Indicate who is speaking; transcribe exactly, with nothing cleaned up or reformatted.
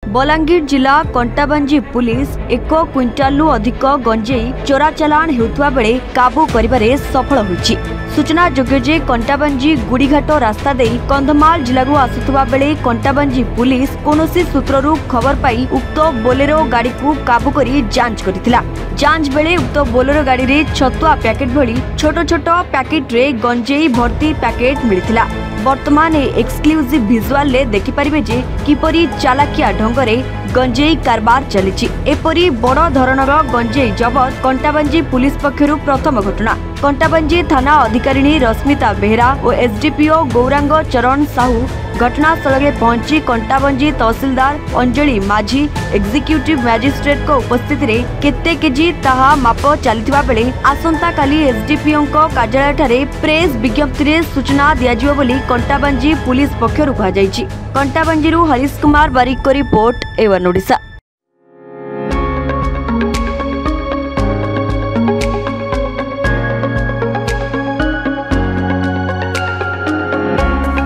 Speaker 1: बलांगीर जिला कंटाबांजी पुलिस एक क्विंटालु अधिक गंजेई चोरा चालाण हेउथुवा बेले काबू करिबारे सफल होइछि। सूचना जोग्य जे कंटाबांजी गुड़ीघाट रास्ता दे कंधमाल जिलू आसुवा बेले कंटाबांजी पुलिस कोनोसी सूत्ररु खबर पाई उक्त बोलेरो गाड़ी को काबू करी जांच करथिला। जांच बेले उक्त बोलेरो गाड़ी रे छतुआ पैकेट भली छोट छोट पैकेट रे गंजेई भर्ती पैकेट मिलिथिला। वर्तमान एक्सक्लूसिव विजुअल ले देखि परिबे जे किपरि चालाकिया ढंगरे गंजेई कारबार चलिछि। एपरि बड़ धरणर गंजेई जबत कंटाबांजी पुलिस पक्षरु प्रथम घटना। कंटाबांजी थाना अधिकारिणी रश्मिता बेहरा और एसडीपीओ गौरांग चरण साहू घटनास्थल में पहुंची कंटाबांजी तहसीलदार अंजलि माझी एग्जीक्यूटिव मैजिस्ट्रेट को उपस्थिति रे केते केजी ताहा माप चलिथिबा बेले आसंता काली एसडीपीओ को कार्यालय ठारे प्रेस विज्ञप्ति रे सूचना दियाजियो बोली कंटाबांजी पुलिस पक्षरु कहा जायछि। कंटाबांजी हरीश कुमार बारिक को रिपोर्ट एवन ओडिशा।